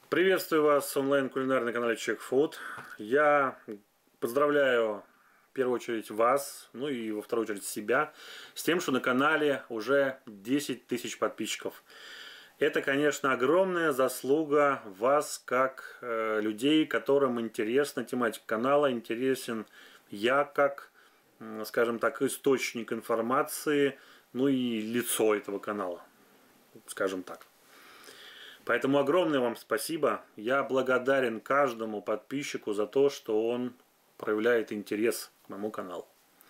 Приветствую вас онлайн-кулинарный канале Czech Food. Я поздравляю в первую очередь вас, ну и во вторую очередь себя, с тем, что на канале уже 10 тысяч подписчиков. Это, конечно, огромная заслуга вас, как людей, которым интересна тематика канала, интересен я, как, скажем так, источник информации, ну и лицо этого канала, скажем так. Поэтому огромное вам спасибо. Я благодарен каждому подписчику за то, что он проявляет интерес к моему каналу.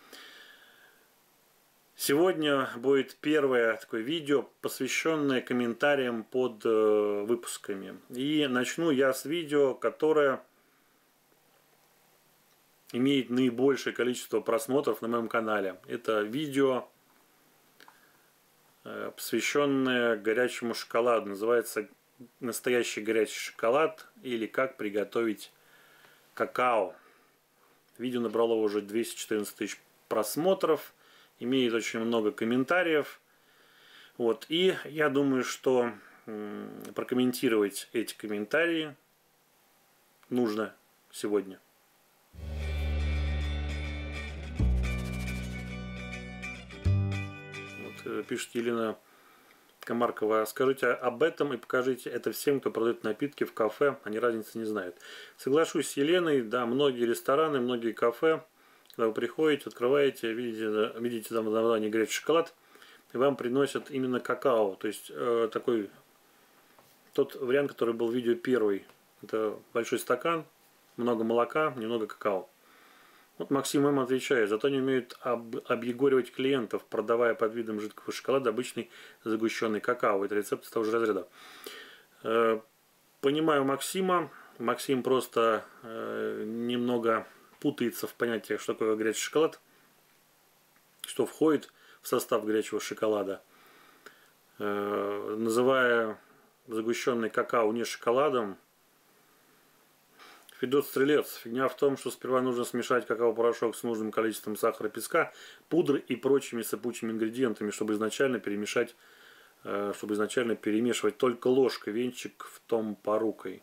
Сегодня будет первое такое видео, посвященное комментариям под выпусками. И начну я с видео, которое имеет наибольшее количество просмотров на моем канале. Это видео, посвященное горячему шоколаду. Называется «Настоящий горячий шоколад» или «Как приготовить какао». Видео набрало уже 214 тысяч просмотров, имеет очень много комментариев. Вот. И я думаю, что прокомментировать эти комментарии нужно сегодня. Вот, пишет Елена Комаркова: скажите об этом и покажите это всем, кто продает напитки в кафе, они разницы не знают. Соглашусь с Еленой, да, многие рестораны, многие кафе, когда вы приходите, открываете, видите там название горячий шоколад, и вам приносят именно какао, то есть такой, тот вариант, который был в видео первый, это большой стакан, много молока, немного какао. Вот Максим им отвечает: зато не умеют объегоривать клиентов, продавая под видом жидкого шоколада обычный загущенный какао. Это рецепт из того же разряда. Понимаю Максима. Максим просто немного путается в понятиях, что такое горячий шоколад, что входит в состав горячего шоколада. Называя загущенный какао не шоколадом. Федот Стрелец: фигня в том, что сперва нужно смешать какао-порошок с нужным количеством сахара, песка, пудры и прочими сыпучими ингредиентами, чтобы изначально перемешивать только ложкой, венчик в том порукой.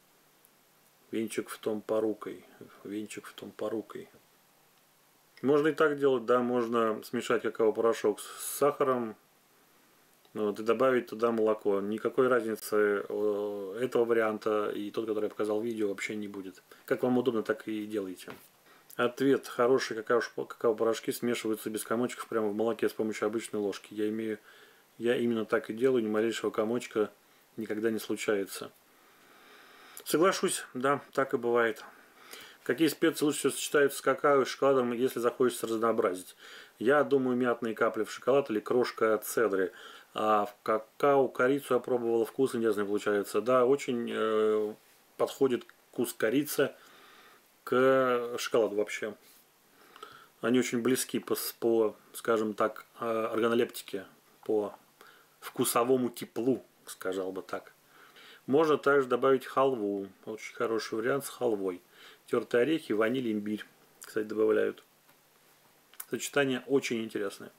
Венчик в том порукой. Венчик в том порукой. Можно и так делать, да, можно смешать какао-порошок с сахаром, вот, и добавить туда молоко. Никакой разницы этого варианта и тот, который я показал в видео, вообще не будет. Как вам удобно, так и делайте. Ответ: хорошие какао-порошки смешиваются без комочков прямо в молоке с помощью обычной ложки. Я именно так и делаю, ни малейшего комочка никогда не случается. Соглашусь, да, так и бывает. Какие специи лучше всего сочетаются с какао и шоколадом, если захочется разнообразить? Я думаю, мятные капли в шоколад или крошка от цедры. А в какао корицу я пробовал, вкус интересный получается. Да, очень подходит вкус корицы к шоколаду вообще. Они очень близки по, скажем так, органолептике, по вкусовому теплу, сказал бы так. Можно также добавить халву. Очень хороший вариант с халвой. Тертые орехи, ваниль, имбирь, кстати, добавляют. Сочетание очень интересное.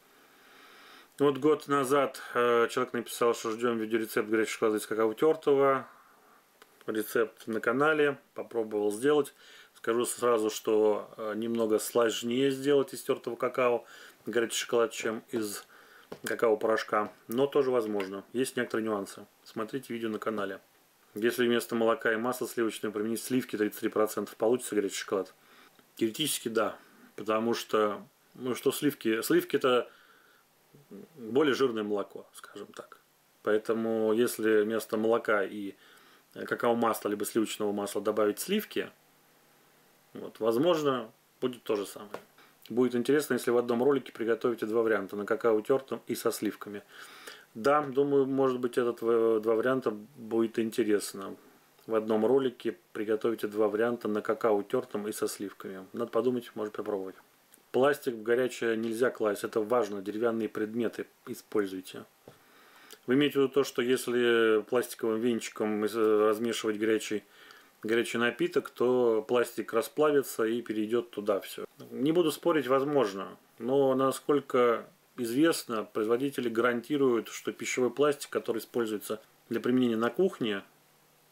Вот год назад человек написал, что ждем видеорецепт горячего шоколада из какао тертого. Рецепт на канале. Попробовал сделать. Скажу сразу, что немного сложнее сделать из тертого какао горячий шоколад, чем из какао-порошка. Но тоже возможно. Есть некоторые нюансы. Смотрите видео на канале. Если вместо молока и масла сливочного применить сливки 33%, получится горячий шоколад? Теоретически да. Потому что, ну что сливки? Сливки это более жирное молоко, скажем так. Поэтому если вместо молока и какао-масла либо сливочного масла добавить сливки, вот, возможно, будет то же самое. Будет интересно, если в одном ролике приготовите два варианта: на какао тертом и со сливками. Да, думаю, может быть, этот два варианта будет интересно. В одном ролике приготовите два варианта: на какао тертом и со сливками. Надо подумать, может попробовать. Пластик в горячее нельзя класть, это важно, деревянные предметы используйте. Вы имеете в виду то, что если пластиковым венчиком размешивать горячий напиток, то пластик расплавится и перейдет туда все. Не буду спорить, возможно, но насколько известно, производители гарантируют, что пищевой пластик, который используется для применения на кухне,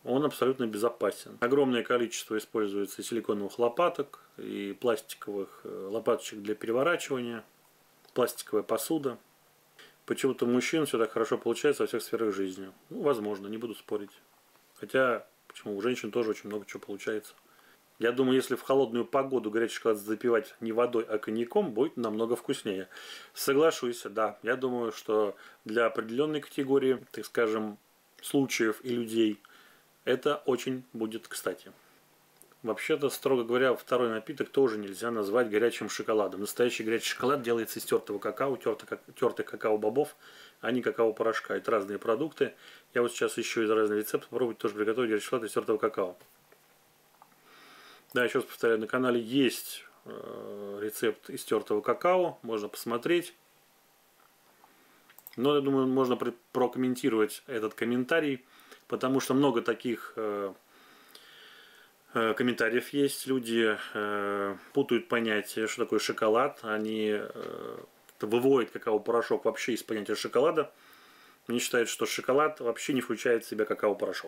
он абсолютно безопасен. Огромное количество используется и силиконовых лопаток, и пластиковых лопаточек для переворачивания, пластиковая посуда. Почему-то у мужчин все так хорошо получается во всех сферах жизни. Ну, возможно, не буду спорить. Хотя, почему, у женщин тоже очень много чего получается. Я думаю, если в холодную погоду горячий шоколад запивать не водой, а коньяком, будет намного вкуснее. Соглашусь, да. Я думаю, что для определенной категории, так скажем, случаев и людей, это очень будет кстати. Вообще-то, строго говоря, второй напиток тоже нельзя назвать горячим шоколадом. Настоящий горячий шоколад делается из тертого какао, тертых какао-бобов, а не какао-порошка. Это разные продукты. Я вот сейчас ищу из разных рецептов, попробовать тоже приготовить горячий шоколад из тертого какао. Да, еще раз повторяю, на канале есть рецепт из тертого какао, можно посмотреть. Но я думаю, можно прокомментировать этот комментарий, потому что много таких комментариев есть. Люди путают понятие, что такое шоколад. Они выводят какао-порошок вообще из понятия шоколада. Они считают, что шоколад вообще не включает в себя какао-порошок.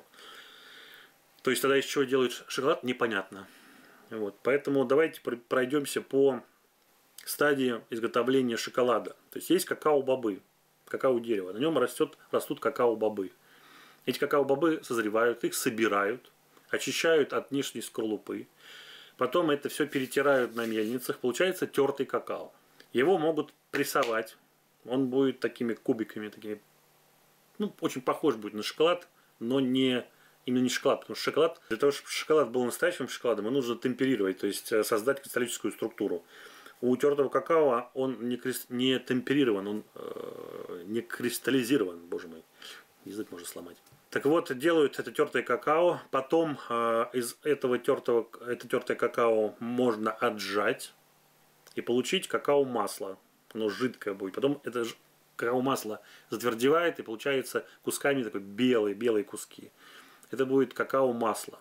То есть тогда из чего делают шоколад, непонятно. Вот. Поэтому давайте пройдемся по стадии изготовления шоколада. То есть какао-бобы, какао-дерево. На нем растут какао-бобы. Эти какао-бобы созревают, их собирают, очищают от внешней скорлупы. Потом это все перетирают на мельницах. Получается тертый какао. Его могут прессовать. Он будет такими кубиками, такими, ну, очень похож будет на шоколад, но именно не шоколад, потому что шоколад, для того, чтобы шоколад был настоящим шоколадом, его нужно темперировать, то есть создать кристаллическую структуру. У тертого какао он не темперирован, он не кристаллизирован, боже мой, язык можно сломать. Так вот, делают это тертое какао, потом из это тертое какао можно отжать и получить какао-масло. Оно жидкое будет. Потом это какао-масло затвердевает и получается кусками такой белые куски. Это будет какао-масло.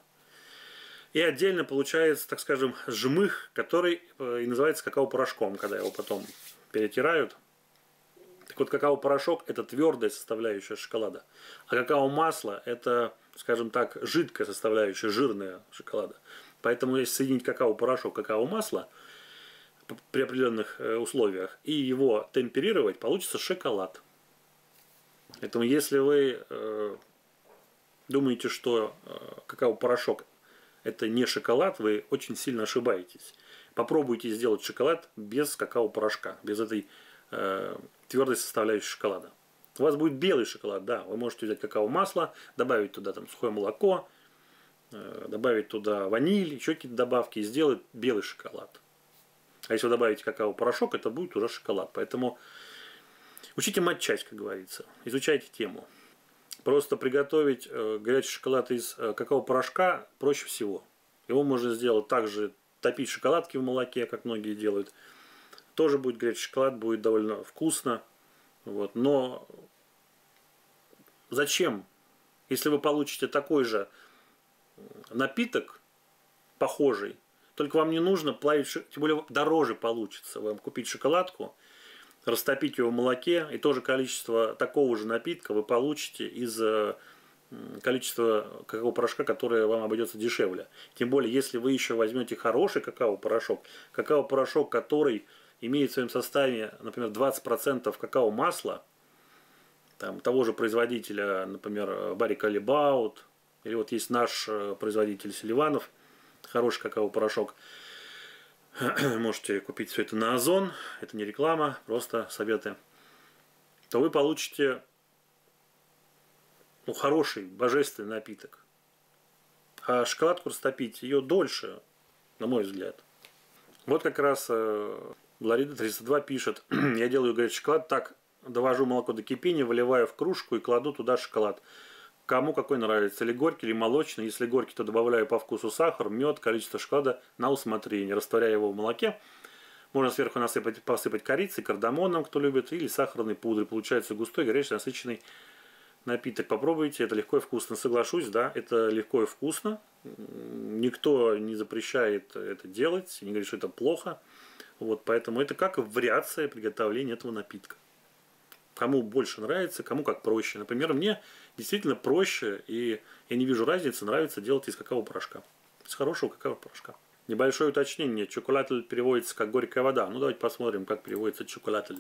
И отдельно получается, так скажем, жмых, который и называется какао-порошком, когда его потом перетирают. Так вот, какао-порошок – это твердая составляющая шоколада. А какао-масло – это, скажем так, жидкая составляющая, жирная шоколада. Поэтому если соединить какао-порошок, какао-масло при определенных условиях и его темперировать, получится шоколад. Поэтому если вы думаете, что какао-порошок это не шоколад, вы очень сильно ошибаетесь. Попробуйте сделать шоколад без какао-порошка, без этой твердой составляющей шоколада. У вас будет белый шоколад, да. Вы можете взять какао-масло, добавить туда там сухое молоко, добавить туда ваниль, еще какие-то добавки и сделать белый шоколад. А если вы добавите какао-порошок, это будет уже шоколад. Поэтому учите матчасть, как говорится. Изучайте тему. Просто приготовить горячий шоколад из какао-порошка проще всего. Его можно сделать также, топить шоколадки в молоке, как многие делают. Тоже будет горячий шоколад, будет довольно вкусно. Вот. Но зачем? Если вы получите такой же напиток, похожий, только вам не нужно плавить, тем более дороже получится вам купить шоколадку, растопить его в молоке, и то же количество такого же напитка вы получите из количества какао-порошка, которое вам обойдется дешевле. Тем более, если вы еще возьмете хороший какао-порошок, который имеет в своем составе, например, 20% какао-масла, там, того же производителя, например, Barry Callebaut, или вот есть наш производитель Селиванов, хороший какао-порошок. Можете купить все это на Озон, это не реклама, просто советы. То вы получите хороший, божественный напиток. А шоколадку растопить ее дольше, на мой взгляд. Вот как раз Ларида 302 пишет: я делаю горячий шоколад так, довожу молоко до кипения, выливаю в кружку и кладу туда шоколад. Кому какой нравится, или горький, или молочный. Если горький, то добавляю по вкусу сахар, мед, количество шоколада на усмотрение. Растворяю его в молоке. Можно сверху посыпать корицей, кардамоном, кто любит, или сахарной пудрой. Получается густой, горячий, насыщенный напиток. Попробуйте, это легко и вкусно. Соглашусь, да, это легко и вкусно. Никто не запрещает это делать, не говорит, что это плохо. Вот, поэтому это как вариация приготовления этого напитка. Кому больше нравится, кому как проще. Например, мне действительно проще, и я не вижу разницы, нравится делать из какао-порошка. Из хорошего какао-порошка. Небольшое уточнение. Чоколатль переводится как горькая вода. Ну, давайте посмотрим, как переводится чоколатль.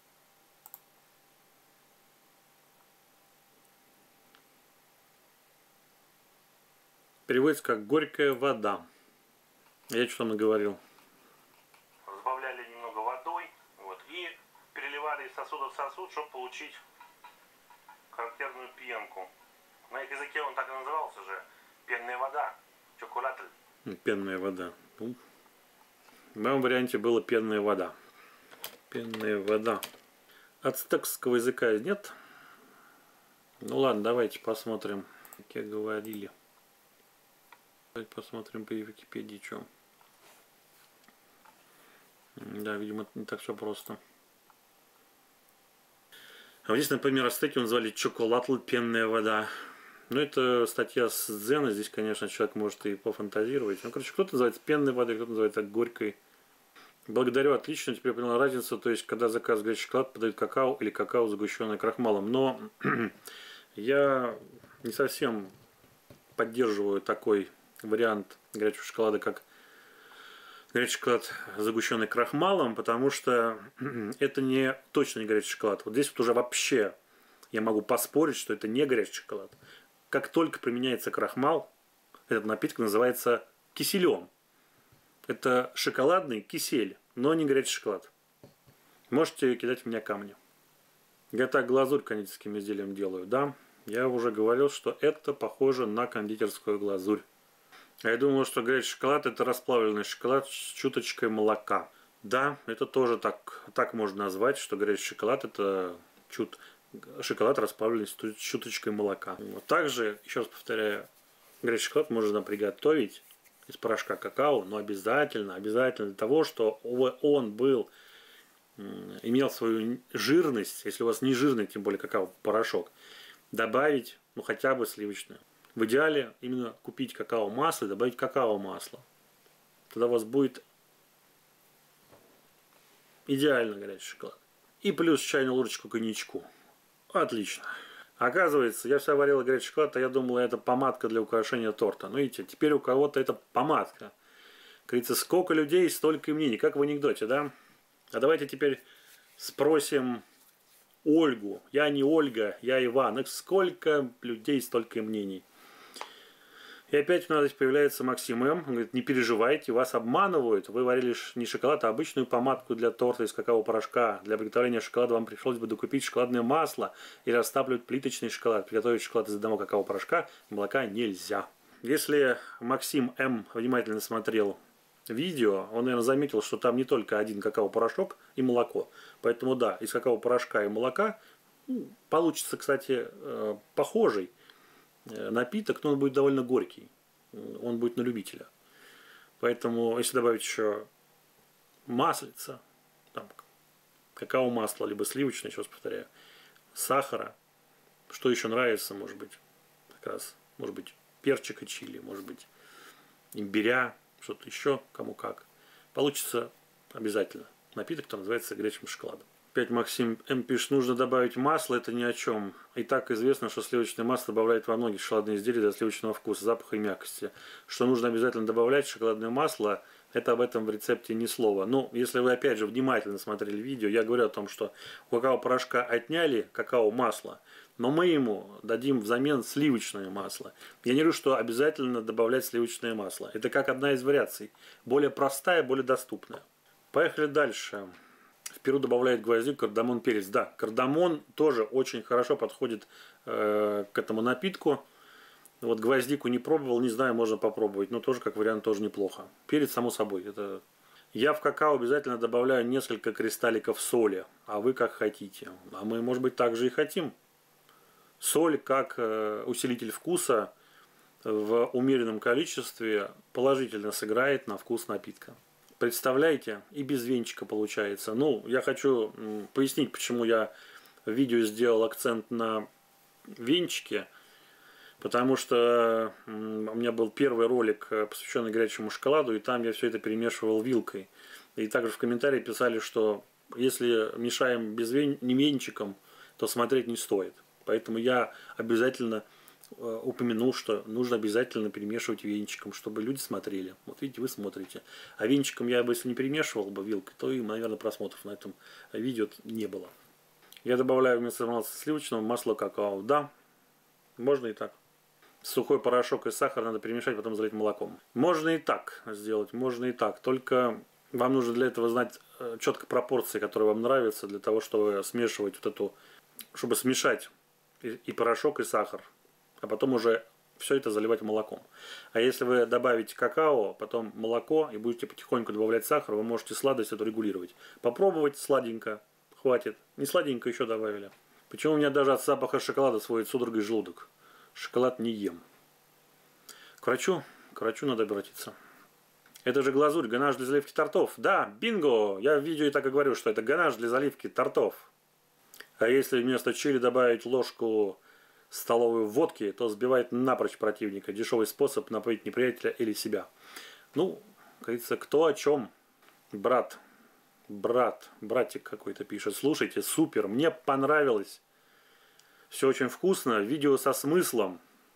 Переводится как горькая вода. Я что там наговорил? Разбавляли немного водой, вот, и переливали из сосуда в сосуд, чтобы получить характерную пенку. На их языке он так и назывался же. Пенная вода. Чоколатль. Пенная вода. Ну, в моем варианте было пенная вода. Пенная вода. Ацтекского языка нет. Ну ладно, давайте посмотрим, как говорили. Давайте посмотрим по Википедии, что. Да, видимо, не так все просто. А вот здесь, например, ацтеки называли чоколатль, пенная вода. Ну, это статья с Дзена. Здесь, конечно, человек может и пофантазировать. Ну, короче, кто-то называется пенной водой, кто-то называется горькой. Благодарю, отлично. Теперь я понял разницу. То есть, когда заказ горячий шоколад, подают какао или какао, сгущенное крахмалом. Но я не совсем поддерживаю такой вариант горячего шоколада, как горячий шоколад, загущенный крахмалом, потому что это не точно не горячий шоколад. Вот здесь вот уже вообще я могу поспорить, что это не горячий шоколад. Как только применяется крахмал, этот напиток называется киселем. Это шоколадный кисель, но не горячий шоколад. Можете кидать в меня камни. Я так глазурь кондитерским изделием делаю, да? Я уже говорил, что это похоже на кондитерскую глазурь. А я думал, что горячий шоколад это расплавленный шоколад с чуточкой молока. Да, это тоже так можно назвать, что горячий шоколад это шоколад расплавленный с чуточкой молока. Также, еще раз повторяю, горячий шоколад можно приготовить из порошка какао, но обязательно для того, что он имел свою жирность, если у вас не жирный, тем более какао-порошок, добавить хотя бы сливочное. В идеале именно купить какао-масло и добавить какао-масло. Тогда у вас будет идеально горячий шоколад. И плюс чайную ложечку коньячку. Отлично. Оказывается, я вся варила горячий шоколад, а я думала, это помадка для украшения торта. Ну, видите, теперь у кого-то это помадка. Говорится, сколько людей, столько и мнений. Как в анекдоте, да? А давайте теперь спросим Ольгу. Я не Ольга, я Иван. Сколько людей, столько и мнений. И опять у нас здесь появляется Максим М. Он говорит, не переживайте, вас обманывают. Вы варили не шоколад, а обычную помадку для торта из какао-порошка. Для приготовления шоколада вам пришлось бы докупить шоколадное масло и растапливать плиточный шоколад. Приготовить шоколад из одного какао-порошка и молока нельзя. Если Максим М. внимательно смотрел видео, он, наверное, заметил, что там не только один какао-порошок и молоко. Поэтому да, из какао-порошка и молока получится, кстати, похожий напиток, но он будет довольно горький. Он будет на любителя. Поэтому, если добавить еще маслица, там, какао-масло, либо сливочное, еще раз повторяю, сахара, что еще нравится, может быть, как раз, может быть, перчика чили, может быть, имбиря, что-то еще, кому как. Получится обязательно напиток, который называется горячим шоколадом. Опять Максим М. пишет, нужно добавить масло, это ни о чем. И так известно, что сливочное масло добавляет во многие шоколадные изделия для сливочного вкуса, запаха и мякости. Что нужно обязательно добавлять шоколадное масло, это об этом в рецепте ни слова. Ну, если вы опять же внимательно смотрели видео, я говорю о том, что у какао-порошка отняли какао-масло, но мы ему дадим взамен сливочное масло. Я не говорю, что обязательно добавлять сливочное масло. Это как одна из вариаций. Более простая, более доступная. Поехали дальше. В Перу добавляют гвоздику, кардамон, перец. Да, кардамон тоже очень хорошо подходит к этому напитку. Вот гвоздику не пробовал, не знаю, можно попробовать, но тоже как вариант тоже неплохо. Перец, само собой. Я в какао обязательно добавляю несколько кристалликов соли, а вы как хотите. А мы, может быть, также и хотим. Соль как усилитель вкуса в умеренном количестве положительно сыграет на вкус напитка. Представляете, и без венчика получается. Ну, я хочу пояснить, почему я в видео сделал акцент на венчике. Потому что у меня был первый ролик, посвященный горячему шоколаду, и там я все это перемешивал вилкой. И также в комментарии писали, что если мешаем не венчиком, то смотреть не стоит. Поэтому я обязательно упомянул, что нужно обязательно перемешивать венчиком, чтобы люди смотрели. Вот видите, вы смотрите. А венчиком я бы, если не перемешивал бы вилкой, то и, наверное, просмотров на этом видео не было. Я добавляю вместо сливочного масло какао. Да, можно и так. Сухой порошок и сахар надо перемешать, потом залить молоком. Можно и так сделать, можно и так. Только вам нужно для этого знать четко пропорции, которые вам нравятся, для того, чтобы смешивать вот эту, чтобы смешать и порошок, и сахар. А потом уже все это заливать молоком. А если вы добавите какао, потом молоко и будете потихоньку добавлять сахар, вы можете сладость эту регулировать. Попробовать сладенько, хватит. Не сладенько еще добавили. Почему у меня даже от запаха шоколада сводит судорогой желудок? Шоколад не ем. К врачу надо обратиться. Это же глазурь, ганаш для заливки тортов. Да, бинго! Я в видео и так и говорю, что это ганаш для заливки тортов. А если вместо чили добавить ложку столовой водки, то сбивает напрочь противника. Дешевый способ напоить неприятеля или себя. Ну, как говорится, кто о чем? Братик какой-то пишет. Слушайте, супер, мне понравилось. Все очень вкусно, видео со смыслом.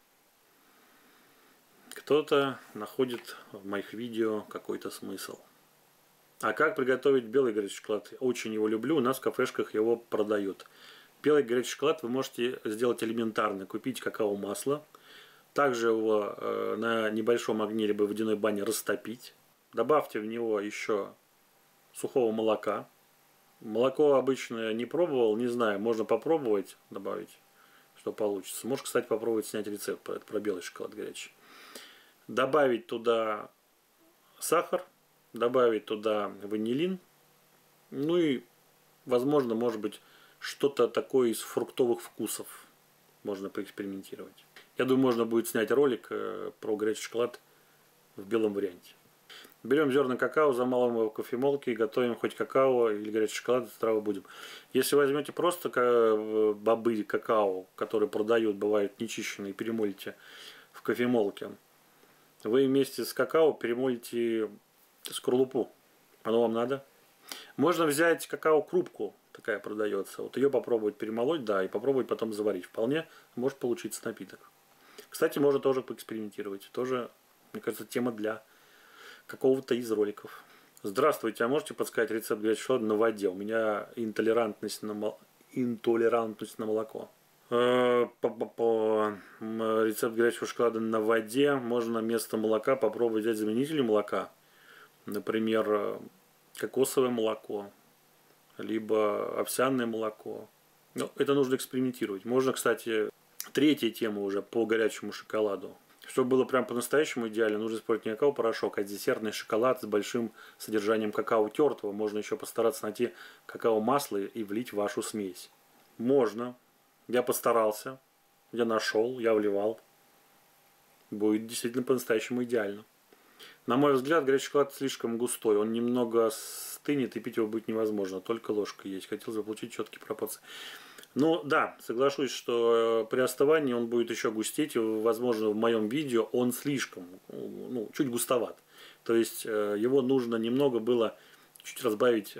Кто-то находит в моих видео какой-то смысл. А как приготовить белый горячий шоколад? Очень его люблю, у нас в кафешках его продают. Белый горячий шоколад вы можете сделать элементарно. Купить какао-масло. Также его на небольшом огне либо водяной бане растопить. Добавьте в него еще сухого молока. Молоко обычно не пробовал, не знаю. Можно попробовать добавить, что получится. Можешь, кстати, попробовать снять рецепт про белый шоколад горячий. Добавить туда сахар. Добавить туда ванилин. Ну и, возможно, может быть, что-то такое из фруктовых вкусов. Можно поэкспериментировать. Я думаю, можно будет снять ролик про горячий шоколад в белом варианте. Берем зерна какао, замалываем его в кофемолке и готовим хоть какао или горячий шоколад, здраво будем. Если возьмете просто бобы какао, которые продают, бывают нечищенные, перемолите в кофемолке, вы вместе с какао перемолите скорлупу. Оно вам надо. Можно взять какао-крупку, такая продается. Вот ее попробовать перемолоть, да, и попробовать потом заварить. Вполне может получиться напиток. Кстати, можно тоже поэкспериментировать. Тоже, мне кажется, тема для какого-то из роликов. Здравствуйте, а можете подсказать рецепт горячего шоколада на воде? У меня интолерантность на молоко. Рецепт горячего шоколада на воде. Можно вместо молока попробовать взять заменители молока. Например, кокосовое молоко. Либо овсяное молоко. Но это нужно экспериментировать. Можно, кстати, третья тема уже по горячему шоколаду. Чтобы было прям по-настоящему идеально, нужно использовать не какао-порошок, а десертный шоколад с большим содержанием какао тертого. Можно еще постараться найти какао-масло и влить в вашу смесь. Можно. Я постарался. Я нашел, я вливал. Будет действительно по-настоящему идеально. На мой взгляд, горячий шоколад слишком густой. Он немного стынет и пить его будет невозможно. Только ложка есть. Хотелось бы получить четкие пропорции. Ну да, соглашусь, что при остывании он будет еще густеть. И, возможно, в моем видео он слишком, чуть густоват. То есть его нужно немного было чуть разбавить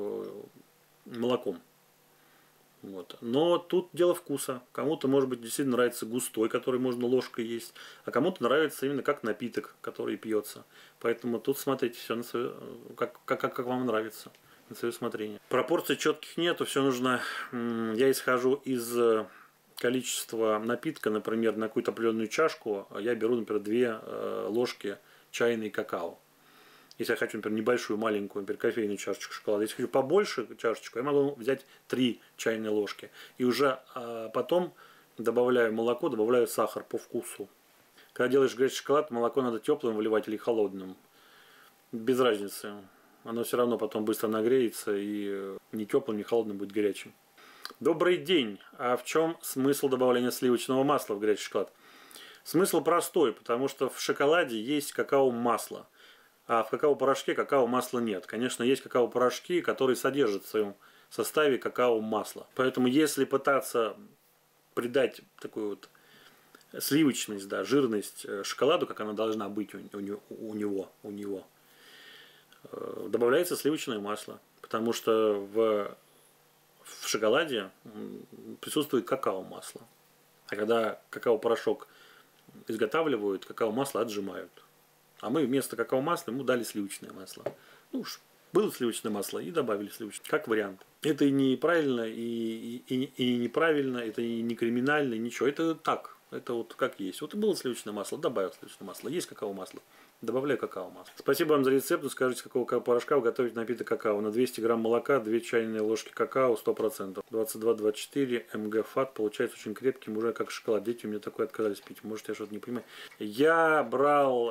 молоком. Вот. Но тут дело вкуса. Кому-то, может быть, действительно нравится густой, который можно ложкой есть, а кому-то нравится именно как напиток, который пьется. Поэтому тут смотрите все на свое, как вам нравится, на свое усмотрение. Пропорций четких нету, все нужно. Я исхожу из количества напитка, например, на какую-то определенную чашку, я беру, например, 2 ложки чайной какао. Если я хочу, например, небольшую, маленькую, например, кофейную чашечку шоколада. Если хочу побольше чашечку, я могу взять 3 чайные ложки. И уже потом добавляю молоко, добавляю сахар по вкусу. Когда делаешь горячий шоколад, молоко надо теплым выливать или холодным. Без разницы. Оно все равно потом быстро нагреется и ни теплым, ни холодным будет горячим. Добрый день! А в чем смысл добавления сливочного масла в горячий шоколад? Смысл простой, потому что в шоколаде есть какао-масло. А в какао-порошке какао-масла нет. Конечно, есть какао-порошки, которые содержат в своем составе какао-масло. Поэтому, если пытаться придать такую вот сливочность, да, жирность шоколаду, как она должна быть у него, добавляется сливочное масло. Потому что в в шоколаде присутствует какао-масло. А когда какао-порошок изготавливают, какао-масло отжимают. А мы вместо какао-масла ему дали сливочное масло. Ну уж, было сливочное масло и добавили сливочное. Как вариант. Это и неправильно, и неправильно, это и не криминально, ничего. Это так. Это вот как есть. Вот и было сливочное масло, добавил сливочное масло. Есть какао-масло. Добавляю какао-масло. Спасибо вам за рецепт. Ну, скажите, с какого порошка вы готовите напиток какао. На 200 грамм молока, 2 чайные ложки какао, 100%. 22-24 мг фат. Получается очень крепким, уже как шоколад. Дети у меня такое отказались пить. Может, я что-то не понимаю. Я брал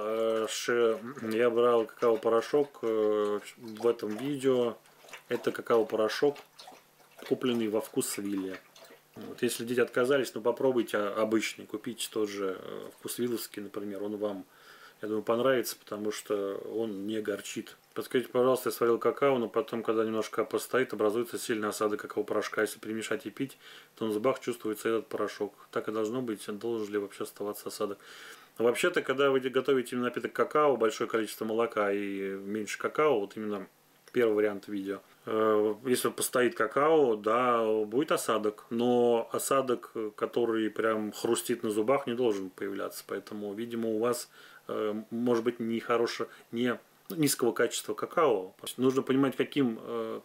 какао-порошок в этом видео. Это какао-порошок, купленный во Вкусвилле. Вот, если дети отказались, ну попробуйте обычный. Купите тот же вкусвилловский, например. Он вам, я думаю, понравится, потому что он не горчит. Подскажите, пожалуйста, я сварил какао, но потом, когда немножко постоит, образуется сильный осадок какао-порошка. Если перемешать и пить, то на зубах чувствуется этот порошок. Так и должно быть. Должен ли вообще оставаться осадок? Вообще-то, когда вы готовите именно напиток какао, большое количество молока и меньше какао, вот именно первый вариант видео. Если постоит какао, да, будет осадок. Но осадок, который прям хрустит на зубах, не должен появляться. Поэтому, видимо, у вас может быть низкого качества какао. Нужно понимать, каким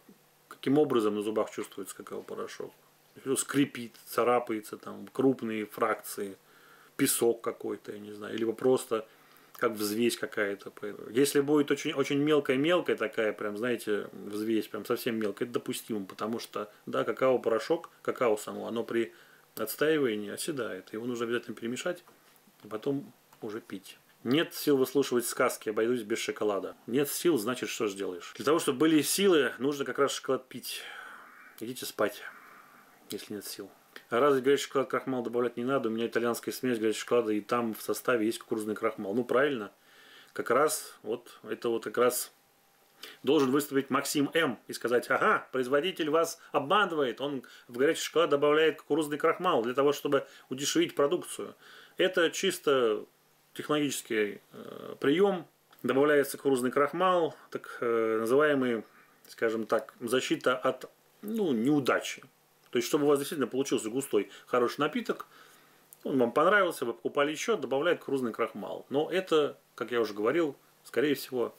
образом на зубах чувствуется какао-порошок. Скрипит, царапается, там крупные фракции, песок какой-то, я не знаю, либо просто как взвесь какая-то. Если будет очень мелкая такая, прям, знаете, взвесь, прям совсем мелкая, это допустимо, потому что, да, какао-порошок, какао само, оно при отстаивании оседает. Его нужно обязательно перемешать, а потом уже пить. Нет сил выслушивать сказки, обойдусь без шоколада. Нет сил, значит, что же делаешь? Для того, чтобы были силы, нужно как раз шоколад пить. Идите спать, если нет сил. А разве горячий шоколад крахмал добавлять не надо? У меня итальянская смесь горячего шоколада, и там в составе есть кукурузный крахмал. Ну, правильно. Как раз, вот, это вот как раз должен выступить Максим М. и сказать: ага, производитель вас обманывает, он в горячий шоколад добавляет кукурузный крахмал для того, чтобы удешевить продукцию. Это чисто технологический прием. Добавляется кукурузный крахмал, так называемый, скажем так, защита от неудачи. То есть, чтобы у вас действительно получился густой, хороший напиток, он вам понравился, вы покупали еще, добавляет кукурузный крахмал. Но это, как я уже говорил, скорее всего,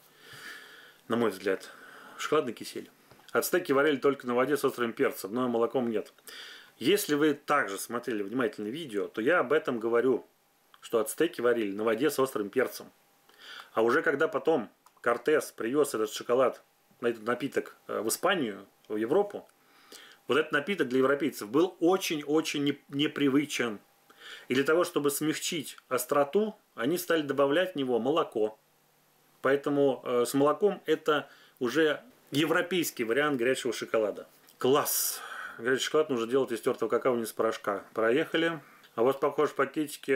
на мой взгляд, шоколадный кисель. Ацтеки варили только на воде с острым перцем, но молоком нет. Если вы также смотрели внимательно видео, то я об этом говорю, что ацтеки варили на воде с острым перцем. А уже когда потом Кортес привез этот шоколад, этот напиток в Испанию, в Европу, вот этот напиток для европейцев был очень-очень непривычен. И для того, чтобы смягчить остроту, они стали добавлять в него молоко. Поэтому с молоком это уже европейский вариант горячего шоколада. Класс! Горячий шоколад нужно делать из тертого какао, не из порошка. Проехали. А вот похож пакетики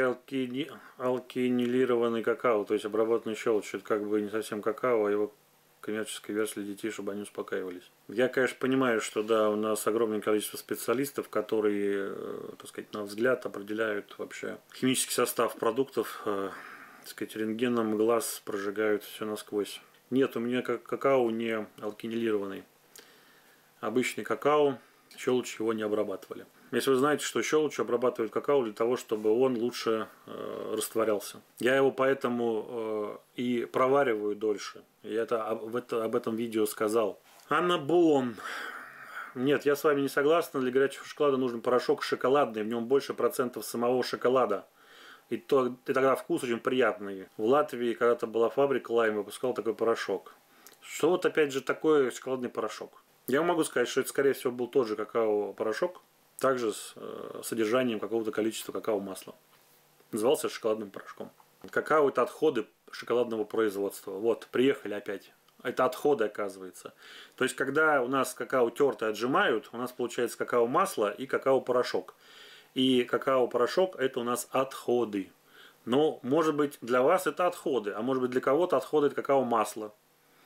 алкинилированный какао, то есть обработанный щелочью. Это как бы не совсем какао, а его коммерческой версии для детей, чтобы они успокаивались. Я, конечно, понимаю, что да, у нас огромное количество специалистов, которые, так сказать, на взгляд определяют вообще химический состав продуктов, так сказать, рентгеном глаз прожигают все насквозь. Нет, у меня какао не алкинилированный. Обычный какао, щелочь его не обрабатывали. Если вы знаете, что щелочью обрабатывают какао для того, чтобы он лучше растворялся. Я его поэтому и провариваю дольше. Я об этом видео сказал. Анна Булон. Нет, я с вами не согласна. Для горячего шоколада нужен порошок шоколадный. В нем больше процентов самого шоколада. И тогда вкус очень приятный. В Латвии когда-то была фабрика Лайм, выпускала такой порошок. Что вот опять же такое шоколадный порошок? Я могу сказать, что это скорее всего был тот же какао-порошок. Также с содержанием какого-то количества какао-масла. Назывался шоколадным порошком. Какао – это отходы шоколадного производства. Вот, приехали опять. Это отходы, оказывается. То есть, когда у нас какао тертое отжимают, у нас получается какао-масло и какао-порошок. И какао-порошок – это у нас отходы. Но, может быть, для вас это отходы, а может быть, для кого-то отходы – это какао-масло.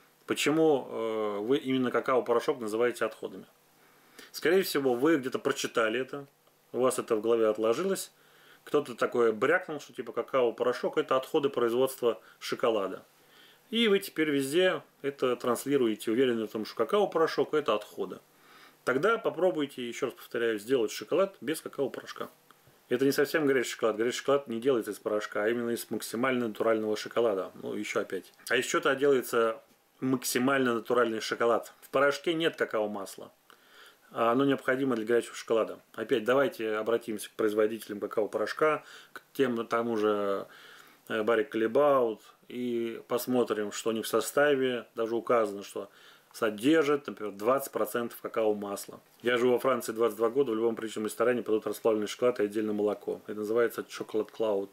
Почему вы именно какао-порошок называете отходами? Скорее всего, вы где-то прочитали это, у вас это в голове отложилось, кто-то такое брякнул, что типа какао-порошок – это отходы производства шоколада. И вы теперь везде это транслируете, уверены в том, что какао-порошок – это отходы. тогда попробуйте, еще раз повторяю, сделать шоколад без какао-порошка. Это не совсем горячий шоколад. Горячий шоколад не делается из порошка, а именно из максимально натурального шоколада. Ну, еще опять. А из чего-то делается максимально натуральный шоколад. В порошке нет какао-масла. А оно необходимо для горячего шоколада. Опять давайте обратимся к производителям какао-порошка, к тому же Barry Callebaut, и посмотрим, что у них в составе. Даже указано, что содержит, например, 20% какао-масла. Я живу во Франции 22 года, в любом приличном ресторане подают расплавленный шоколад и отдельно молоко. Это называется Chocolate Cloud.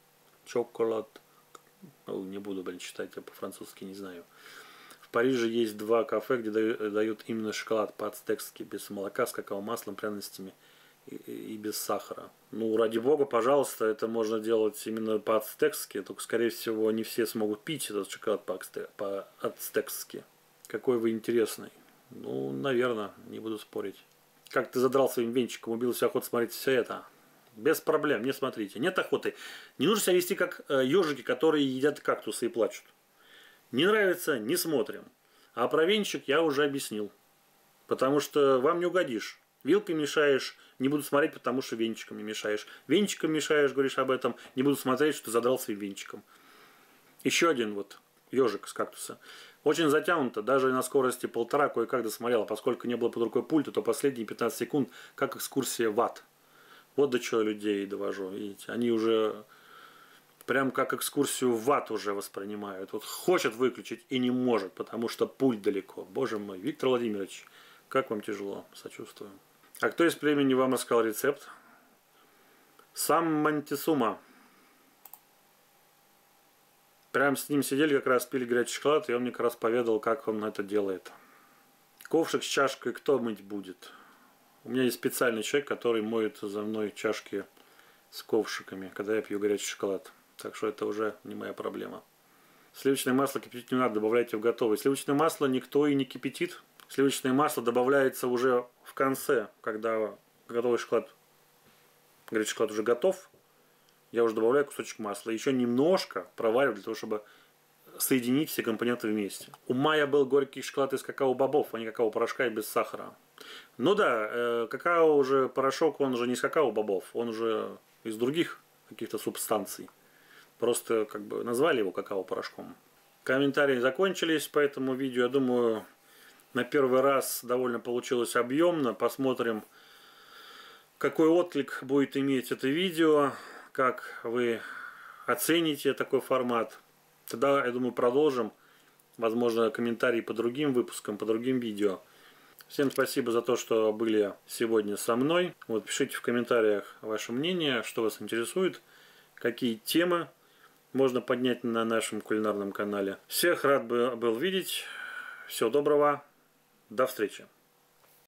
Не буду, читать, я по-французски не знаю. В Париже есть 2 кафе, где дают именно шоколад по-ацтекски, без молока, с какао-маслом, пряностями и без сахара. Ну, ради бога, пожалуйста, это можно делать именно по-ацтекски, только, скорее всего, не все смогут пить этот шоколад по-ацтекски. Какой вы интересный. Ну, наверное, не буду спорить. Как ты задрал своим венчиком, убился охота смотреть все это. Без проблем, не смотрите. Нет охоты. Не нужно себя вести как ежики, которые едят кактусы и плачут. Не нравится, не смотрим. А про венчик я уже объяснил. Потому что вам не угодишь. Вилкой мешаешь, не буду смотреть, потому что венчиком не мешаешь. Венчиком мешаешь, говоришь об этом, не буду смотреть, что ты задрал своим венчиком. Еще один вот ежик с кактуса. Очень затянуто, даже на скорости 1,5 кое-как досмотрел. Поскольку не было под рукой пульта, то последние 15 секунд как экскурсия в ад. Вот до чего людей довожу, видите. Они уже прям как экскурсию в ад уже воспринимают. Вот хочет выключить и не может, потому что пульт далеко. Боже мой, Виктор Владимирович, как вам тяжело, сочувствую. А кто из племени вам рассказал рецепт? Сам Монтесума. Прям с ним сидели, как раз пили горячий шоколад, и он мне как раз поведал, как он это делает. Ковшик с чашкой кто мыть будет? У меня есть специальный человек, который моет за мной чашки с ковшиками, когда я пью горячий шоколад. Так что это уже не моя проблема. Сливочное масло кипятить не надо, добавляйте в готовое. Сливочное масло никто и не кипятит. Сливочное масло добавляется уже в конце, когда готовый шоколад, горячий шоколад уже готов. Я уже добавляю кусочек масла. Еще немножко провариваю для того, чтобы соединить все компоненты вместе. У Майя был горький шоколад из какао-бобов, а не какао-порошка и без сахара. Ну да, какао уже порошок, он уже не из какао-бобов, он уже из других каких-то субстанций. Просто как бы назвали его какао-порошком. Комментарии закончились по этому видео. Я думаю, на первый раз довольно получилось объемно. Посмотрим, какой отклик будет иметь это видео. Как вы оцените такой формат. Тогда, я думаю, продолжим. Возможно, комментарии по другим выпускам, по другим видео. Всем спасибо за то, что были сегодня со мной. Вот, пишите в комментариях ваше мнение, что вас интересует, какие темы можно поднять на нашем кулинарном канале. Всех рад был видеть. Всего доброго. До встречи.